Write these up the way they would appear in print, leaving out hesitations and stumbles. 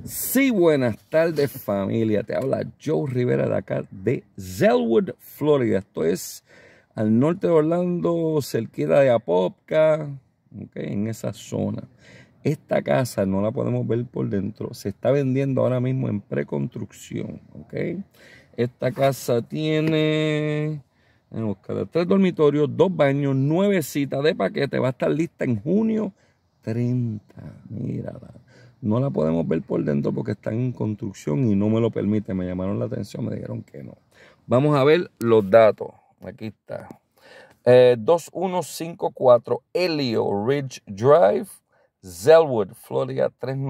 Sí, buenas tardes familia, te habla Joe Rivera de acá de Zellwood, Florida. Esto es al norte de Orlando, cerquita de Apopka, okay, en esa zona. Esta casa no la podemos ver por dentro, se está vendiendo ahora mismo en preconstrucción, okay. Esta casa tiene 3 dormitorios, 2 baños, 9 citas de paquete, va a estar lista en junio 30, mírala. No la podemos ver por dentro porque está en construcción y no me lo permite. Me llamaron la atención, me dijeron que no. Vamos a ver los datos. Aquí está. 2154 Elio Ridge Drive, Zellwood, Florida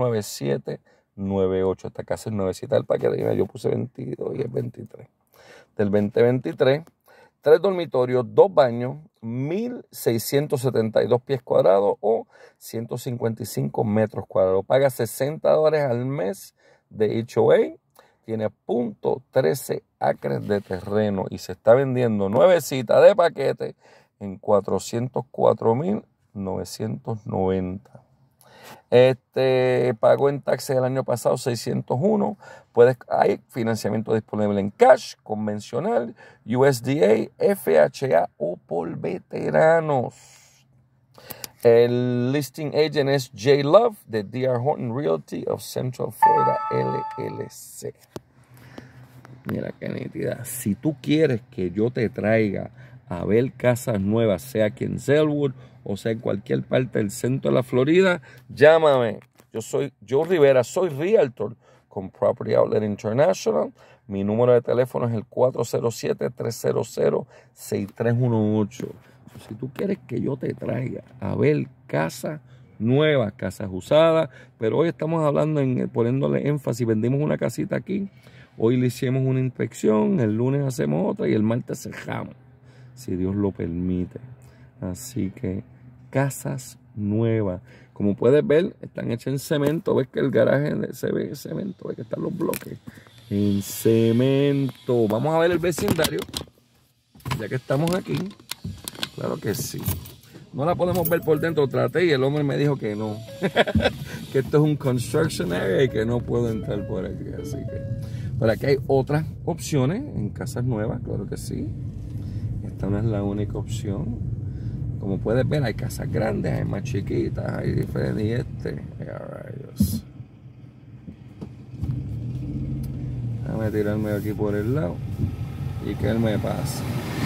39798. Esta casa es nuevecita del paquete. Yo puse 22 y es 23. Del 2023. 3 dormitorios, 2 baños, 1,672 pies cuadrados o 155 metros cuadrados. Paga $60 al mes de HOA. Tiene .13 acres de terreno y se está vendiendo 9 citas de paquete en $404,990. Pagó en taxes el año pasado 601. Hay financiamiento disponible en cash, convencional, USDA, FHA o por veteranos. El listing agent es J. Love de D.R. Horton Realty of Central Florida LLC. Mira qué nítida. Si tú quieres que yo te traiga a ver casas nuevas, sea aquí en Zellwood o sea en cualquier parte del centro de la Florida, llámame. Yo soy Joe Rivera, soy Realtor con Property Outlet International. Mi número de teléfono es el 407-300-6318. Si tú quieres que yo te traiga a ver casas nuevas, casas usadas, pero hoy estamos hablando poniéndole énfasis, vendimos una casita aquí, hoy le hicimos una inspección, el lunes hacemos otra y el martes cerramos, si Dios lo permite. Así que casas nuevas, como puedes ver, están hechas en cemento. Ves que el garaje se ve en cemento, ves que están los bloques en cemento. Vamos a ver el vecindario, ya que estamos aquí. Claro que sí. No la podemos ver por dentro, traté y el hombre me dijo que no. Que esto es un construction area y que no puedo entrar por aquí. Así que por aquí hay otras opciones en casas nuevas, claro que sí. Esta no es la única opción. Como puedes ver, hay casas grandes, hay más chiquitas, hay diferentes. Rayos. Déjame tirarme aquí por el lado y que él me pase.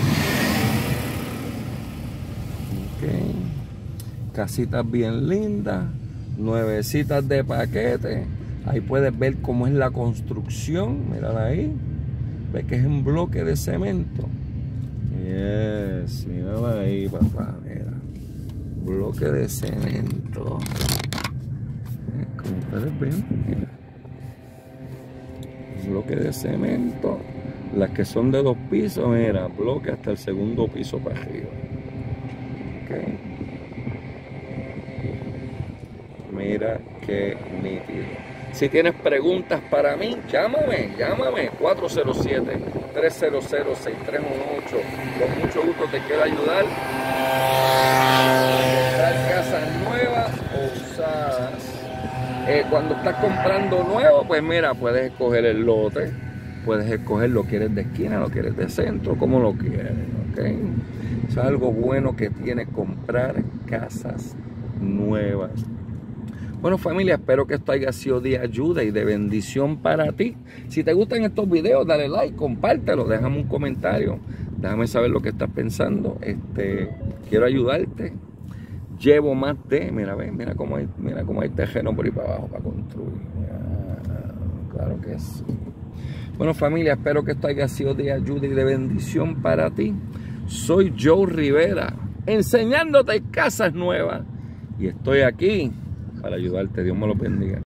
Okay. Casitas bien lindas, nuevecitas de paquete. Ahí puedes ver cómo es la construcción. Mírala ahí. Ves que es en bloque de cemento. Yes, mírala ahí, papá. Mira. Bloque de cemento. Como puedes ver, mira. Bloque de cemento. Las que son de 2 pisos, mira, bloque hasta el segundo piso para arriba. Okay. Mira qué nítido. Si tienes preguntas para mí, llámame 407-300-6318. Con mucho gusto te quiero ayudar a comprar casas nuevas o usadas. Cuando estás comprando nuevo, pues mira, puedes escoger el lote, puedes escoger lo quieres de esquina, lo quieres de centro, como lo quieres, ¿ok? Es algo bueno que tiene comprar casas nuevas. Bueno familia, espero que esto haya sido de ayuda y de bendición para ti. Si te gustan estos videos, dale like, compártelo, déjame un comentario. Déjame saber lo que estás pensando. Quiero ayudarte. Llevo más de, mira cómo hay terreno por ahí para abajo para construir. Claro que sí. Bueno familia, espero que esto haya sido de ayuda y de bendición para ti. Soy Joe Rivera, enseñándote casas nuevas. Y estoy aquí para ayudarte. Dios me lo bendiga.